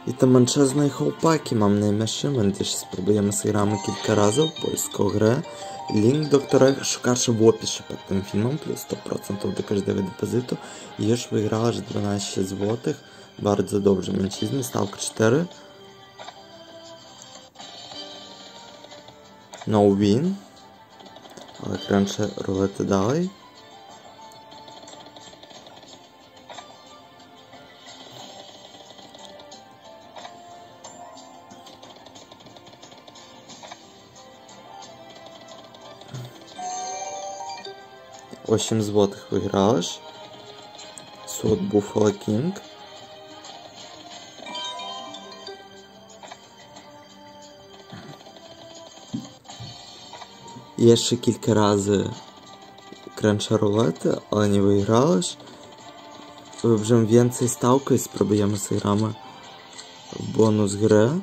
Ітаманчезної хлопаки mam na imię Szymon. Dziś spróbujemy zagramy kilka razy w polską grę, link do której szukasz w opisie pod tym filmem, plus 100% do każdego depozytu. I już wygrałeś 12 zł, bardzo dobrze, mężczyzny, stawka 4. No win, ale kręcę ruletę dalej. $8 złotych wygrałeś. Slot Buffalo King. Jeszcze kilka razy kręcę ruletę, ale nie wygrałeś. Wybierzemy więcej stawki i spróbujemy zagramy w bonus grę.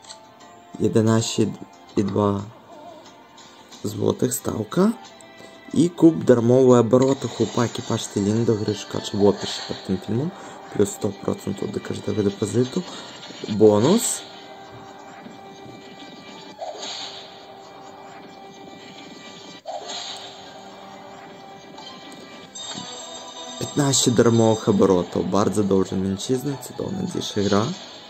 11,2 złotych stawka. I kup darmowe obroty, chłopaki, patrzcie, link do gry szukacz w opisie pod tym filmem, plus 100% do każdego depozytu, bonus. $15 darmowych obrotów, bardzo dobrze, mężczyzny, cudowna dzisiaj gra.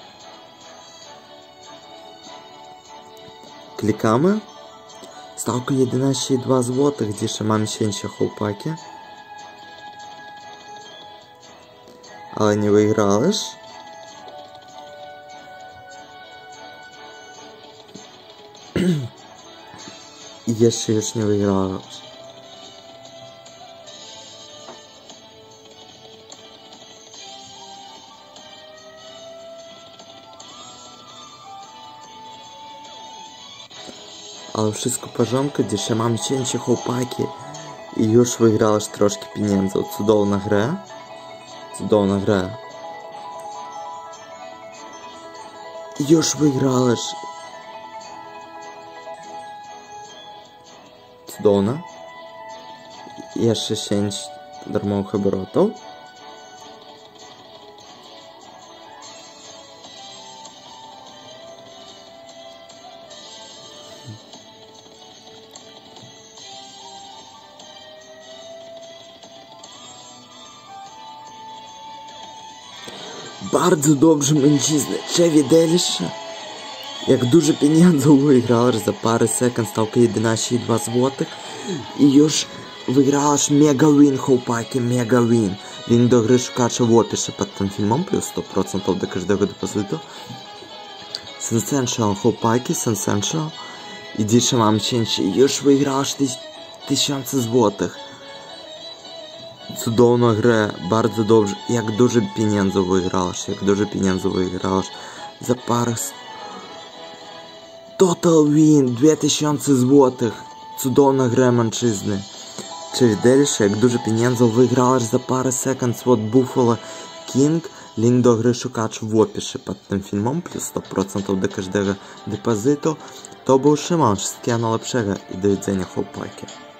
Klikamy. Stawka 11,2 zł, dzisiaj mam cięcie chłopaki. Ale nie wygrałeś. I jeszcze już nie wygrałeś. Ale wszystko w porządku, dzisiaj mam cięcie chłopaki i już wygrałeś troszkę pieniędzy. Cudowna gra. Cudowna gra. I już wygrałeś. Cudowna. Jeszcze 5 darmowych obrotów. Bardzo dobrze, mężczyzny. Czy wiedzieliście, jak dużo pieniędzy wygrałeś za parę sekund, stawka 11,2 zł i już wygrałeś mega win, chłopaki, mega win. Link do gry szukacie w opisie pod tym filmem, plus 100% do każdego depozytu. Sensational, chłopaki, sensational. I dzisiaj mam cięcie i już wygrałeś 1000 złotych. Cudowna gra, bardzo dobrze. Jak dużo pieniędzy wygrałeś, za parę... Total win, 2000 złotych. Cudowna gra, mężczyzny. Czy wiedzieliście, jak dużo pieniędzy wygrałeś za parę sekund? Slot Buffalo King. Link do gry szukacz w opisie pod tym filmem, plus 100% do każdego depozytu. To był Szymon, wszystkiego najlepszego i do widzenia, chłopaki.